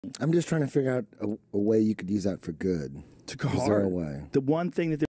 I'm just trying to figure out a way you could use that for good. To go Is there a hard. way? The one thing that